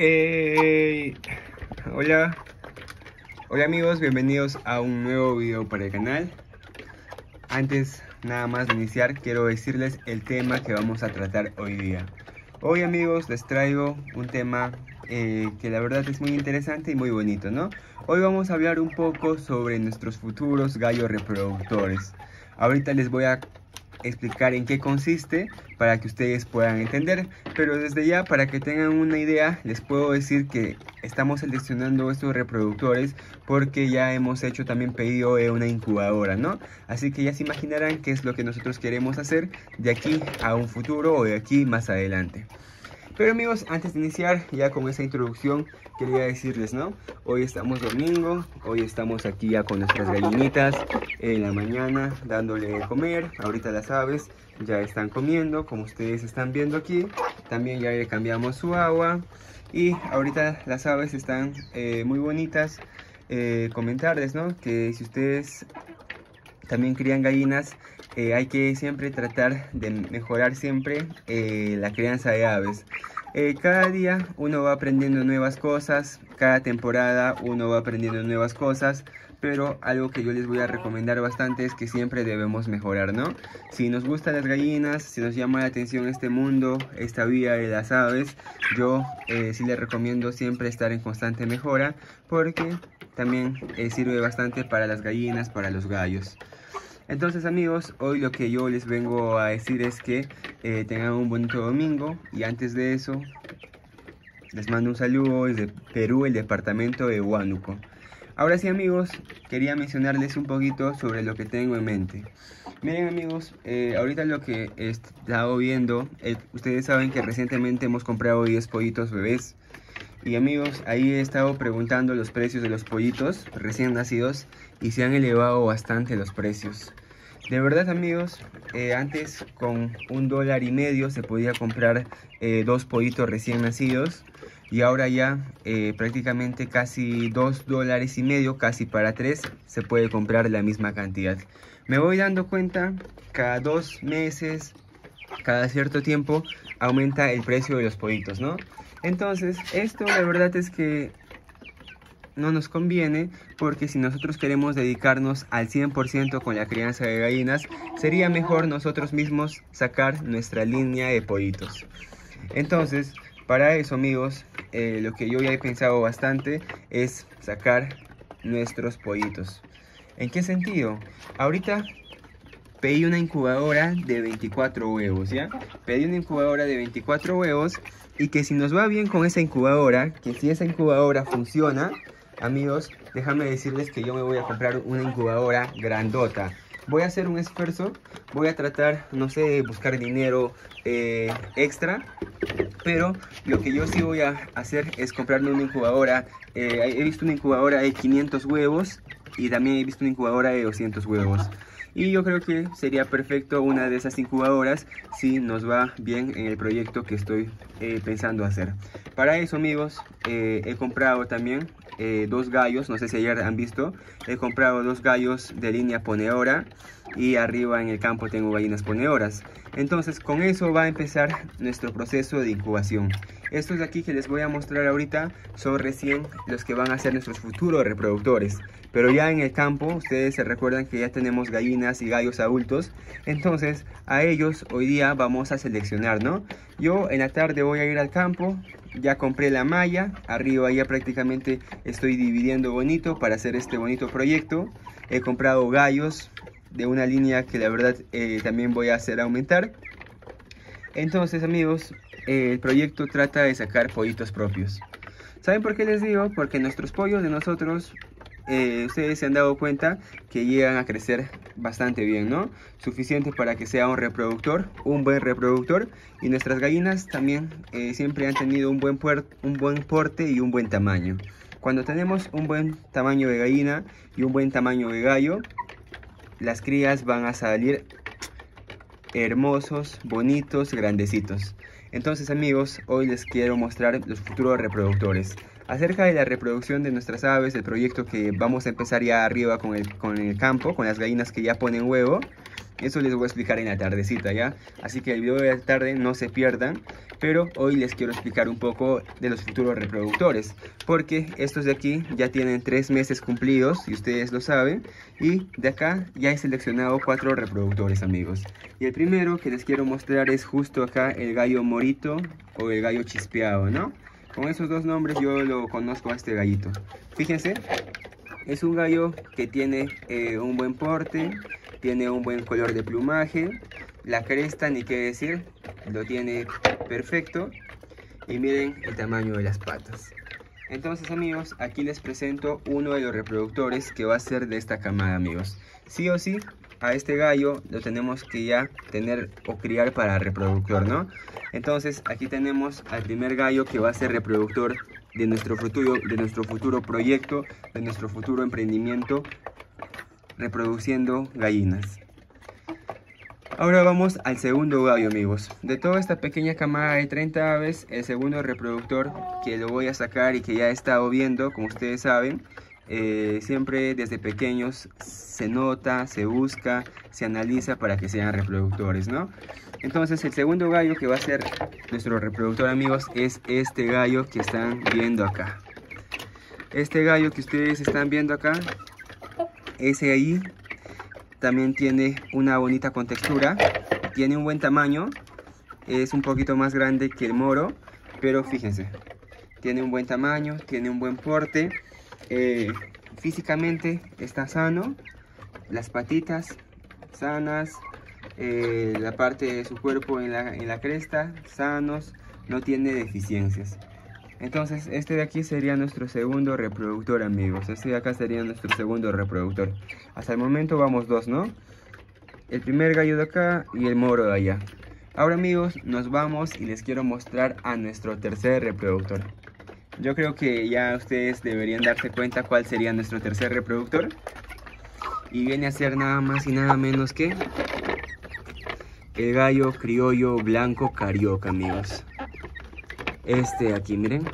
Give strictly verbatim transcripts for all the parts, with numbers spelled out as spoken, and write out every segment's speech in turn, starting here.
Hey, hola, hola amigos, bienvenidos a un nuevo video para el canal. Antes nada más de iniciar, quiero decirles el tema que vamos a tratar hoy día. Hoy amigos les traigo un tema eh, que la verdad es muy interesante y muy bonito, ¿no? Hoy vamos a hablar un poco sobre nuestros futuros gallos reproductores. Ahorita les voy a explicar en qué consiste para que ustedes puedan entender, pero desde ya, para que tengan una idea, les puedo decir que estamos seleccionando estos reproductores porque ya hemos hecho también pedido de una incubadora, ¿no? Así que ya se imaginarán qué es lo que nosotros queremos hacer de aquí a un futuro o de aquí más adelante. Pero amigos, antes de iniciar ya con esa introducción, quería decirles, ¿no? Hoy estamos domingo, hoy estamos aquí ya con nuestras gallinitas en la mañana dándole de comer. Ahorita las aves ya están comiendo, como ustedes están viendo aquí. También ya le cambiamos su agua y ahorita las aves están eh, muy bonitas. Eh, comentarles, ¿no? Que si ustedes también crían gallinas, eh, hay que siempre tratar de mejorar siempre eh, la crianza de aves. Eh, cada día uno va aprendiendo nuevas cosas, cada temporada uno va aprendiendo nuevas cosas, pero algo que yo les voy a recomendar bastante es que siempre debemos mejorar, ¿no? Si nos gustan las gallinas, si nos llama la atención este mundo, esta vida de las aves, yo eh, sí les recomiendo siempre estar en constante mejora, porque también eh, sirve bastante para las gallinas, para los gallos. Entonces amigos, hoy lo que yo les vengo a decir es que eh, tengan un bonito domingo. Y antes de eso, les mando un saludo desde Perú, el departamento de Huánuco. Ahora sí amigos, quería mencionarles un poquito sobre lo que tengo en mente. Miren amigos, eh, ahorita lo que he estado viendo, eh, ustedes saben que recientemente hemos comprado diez pollitos bebés. Y amigos, ahí he estado preguntando los precios de los pollitos recién nacidos y se han elevado bastante los precios. De verdad amigos, eh, antes con un dólar y medio se podía comprar eh, dos pollitos recién nacidos. Y ahora ya eh, prácticamente casi dos dólares y medio, casi para tres, se puede comprar la misma cantidad. Me voy dando cuenta, cada dos meses, cada cierto tiempo, aumenta el precio de los pollitos, ¿no? Entonces, esto la verdad es que no nos conviene, porque si nosotros queremos dedicarnos al cien por ciento con la crianza de gallinas, sería mejor nosotros mismos sacar nuestra línea de pollitos. Entonces, para eso amigos, eh, lo que yo ya he pensado bastante es sacar nuestros pollitos. ¿En qué sentido? Ahorita pedí una incubadora de veinticuatro huevos, ¿ya? Pedí una incubadora de veinticuatro huevos y que si nos va bien con esa incubadora, que si esa incubadora funciona, amigos, déjame decirles que yo me voy a comprar una incubadora grandota. Voy a hacer un esfuerzo, voy a tratar, no sé, de buscar dinero eh, extra, pero lo que yo sí voy a hacer es comprarme una incubadora. Eh, he visto una incubadora de quinientos huevos y también he visto una incubadora de doscientos huevos. Y yo creo que sería perfecto una de esas incubadoras si nos va bien en el proyecto que estoy eh, pensando hacer. Para eso amigos, eh, he comprado también eh, dos gallos, no sé si ayer han visto, he comprado dos gallos de línea ponedora y arriba en el campo tengo gallinas ponedoras. Entonces con eso va a empezar nuestro proceso de incubación. Estos de aquí que les voy a mostrar ahorita son recién los que van a ser nuestros futuros reproductores. Pero ya en el campo, ustedes se recuerdan que ya tenemos gallinas y gallos adultos. Entonces a ellos hoy día vamos a seleccionar, ¿no? Yo en la tarde voy a ir al campo, ya compré la malla, arriba ya prácticamente estoy dividiendo bonito para hacer este bonito proyecto. He comprado gallos de una línea que la verdad eh, también voy a hacer aumentar. Entonces amigos, eh, el proyecto trata de sacar pollitos propios. ¿Saben por qué les digo? Porque nuestros pollos de nosotros, eh, ustedes se han dado cuenta que llegan a crecer bastante bien, ¿no? Suficiente para que sea un reproductor, un buen reproductor. Y nuestras gallinas también eh, siempre han tenido un buen, un buen porte y un buen tamaño. Cuando tenemos un buen tamaño de gallina y un buen tamaño de gallo, las crías van a salir hermosos, bonitos, grandecitos. Entonces amigos, hoy les quiero mostrar los futuros reproductores. Acerca de la reproducción de nuestras aves, el proyecto que vamos a empezar ya arriba con el, con el campo, con las gallinas que ya ponen huevo. Eso les voy a explicar en la tardecita, ¿ya? Así que el video de la tarde no se pierdan. Pero hoy les quiero explicar un poco de los futuros reproductores, porque estos de aquí ya tienen tres meses cumplidos, y ustedes lo saben. Y de acá ya he seleccionado cuatro reproductores, amigos. Y el primero que les quiero mostrar es justo acá, el gallo morito o el gallo chispeado, ¿no? Con esos dos nombres yo lo conozco a este gallito. Fíjense, es un gallo que tiene eh, un buen porte, tiene un buen color de plumaje, la cresta ni qué decir, lo tiene perfecto, y miren el tamaño de las patas. Entonces, amigos, aquí les presento uno de los reproductores que va a ser de esta camada, amigos. Sí o sí, a este gallo lo tenemos que ya tener o criar para reproductor, ¿no? Entonces aquí tenemos al primer gallo que va a ser reproductor de nuestro futuro, de nuestro futuro proyecto, de nuestro futuro emprendimiento, reproduciendo gallinas. Ahora vamos al segundo gallo, amigos. De toda esta pequeña camada de treinta aves, el segundo reproductor que lo voy a sacar y que ya he estado viendo, como ustedes saben, eh, siempre desde pequeños se nota, se busca, se analiza para que sean reproductores, ¿no? Entonces el segundo gallo que va a ser nuestro reproductor, amigos, es este gallo que están viendo acá. Este gallo que ustedes están viendo acá, ese ahí también tiene una bonita contextura, tiene un buen tamaño, es un poquito más grande que el moro, pero fíjense, tiene un buen tamaño, tiene un buen porte, eh, físicamente está sano, las patitas sanas, eh, la parte de su cuerpo en la, en la cresta, sanos, no tiene deficiencias. Entonces este de aquí sería nuestro segundo reproductor, amigos. Este de acá sería nuestro segundo reproductor. Hasta el momento vamos dos, ¿no? El primer gallo de acá y el moro de allá. Ahora, amigos, nos vamos y les quiero mostrar a nuestro tercer reproductor. Yo creo que ya ustedes deberían darse cuenta cuál sería nuestro tercer reproductor. Y viene a ser nada más y nada menos que el gallo criollo blanco carioca, amigos. Este de aquí, miren.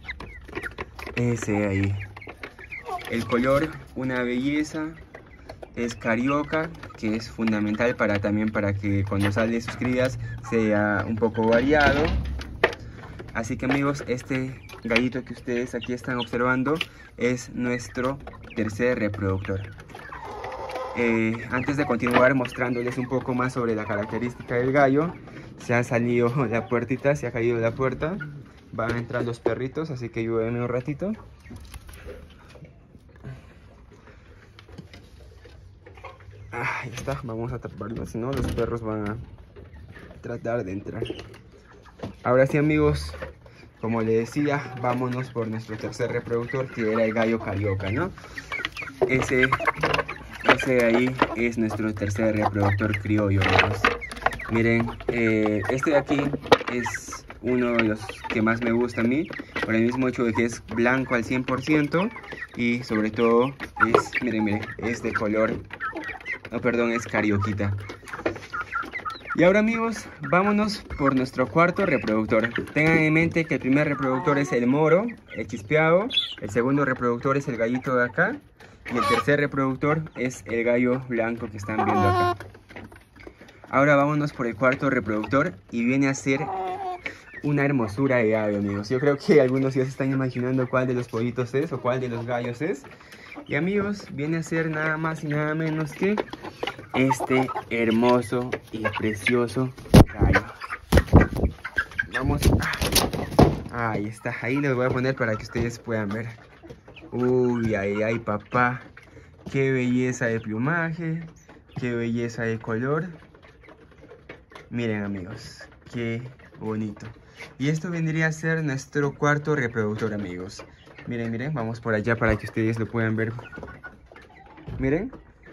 Ese ahí. El color, una belleza. Es carioca, que es fundamental para también para que cuando sale sus crías sea un poco variado. Así que, amigos, este gallito que ustedes aquí están observando es nuestro tercer reproductor. Eh, antes de continuar mostrándoles un poco más sobre la característica del gallo, se ha salido la puertita, se ha caído la puerta, van a entrar los perritos, así que ayúdenme un ratito. Ah, ya está, vamos a taparlo, si no los perros van a tratar de entrar. Ahora sí, amigos, como les decía, vámonos por nuestro tercer reproductor, que era el gallo carioca, ¿no? Ese, ese de ahí es nuestro tercer reproductor criollo, amigos. Miren, eh, este de aquí es uno de los que más me gusta a mí, por el mismo hecho de que es blanco al cien por ciento y sobre todo es, miren, miren, es de color, no, perdón, es carioquita. Y ahora, amigos, vámonos por nuestro cuarto reproductor. Tengan en mente que el primer reproductor es el moro, el chispeado, el segundo reproductor es el gallito de acá y el tercer reproductor es el gallo blanco que están viendo acá. Ahora vámonos por el cuarto reproductor y viene a ser una hermosura de ave, amigos. Yo creo que algunos ya se están imaginando cuál de los pollitos es o cuál de los gallos es. Y, amigos, viene a ser nada más y nada menos que este hermoso y precioso gallo. Vamos. Ahí está, ahí les voy a poner para que ustedes puedan ver. Uy, ay, ay, papá. Qué belleza de plumaje, qué belleza de color. Miren, amigos, qué bonito. Y esto vendría a ser nuestro cuarto reproductor, amigos. Miren, miren, vamos por allá para que ustedes lo puedan ver. Miren.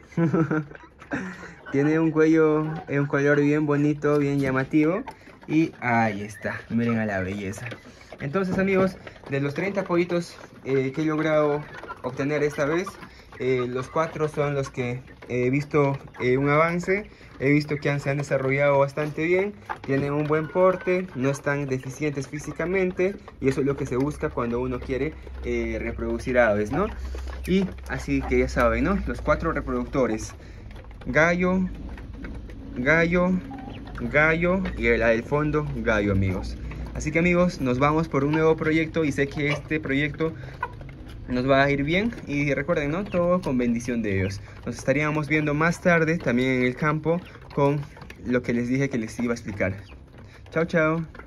Tiene un cuello, un color bien bonito, bien llamativo. Y ahí está, miren a la belleza. Entonces, amigos, de los treinta pollitos eh, que he logrado obtener esta vez, eh, los cuatro son los que he visto eh, un avance. He visto que han, se han desarrollado bastante bien, tienen un buen porte, no están deficientes físicamente, y eso es lo que se busca cuando uno quiere eh, reproducir aves, ¿no? Y así que ya saben, ¿no? Los cuatro reproductores: gallo, gallo, gallo y la del fondo, gallo, amigos. Así que, amigos, nos vamos por un nuevo proyecto y sé que este proyecto nos va a ir bien. Y recuerden, ¿no? Todo con bendición de Dios. Nos estaríamos viendo más tarde también en el campo con lo que les dije que les iba a explicar. Chao, chao.